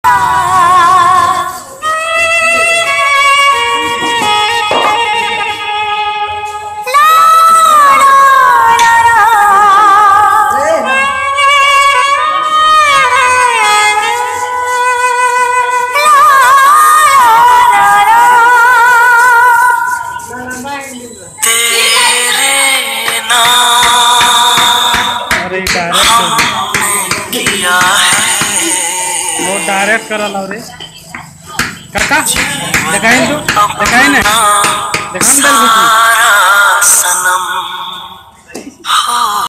direct करा ला रे काका दिखाई तो दिखाई ना दिखाई दे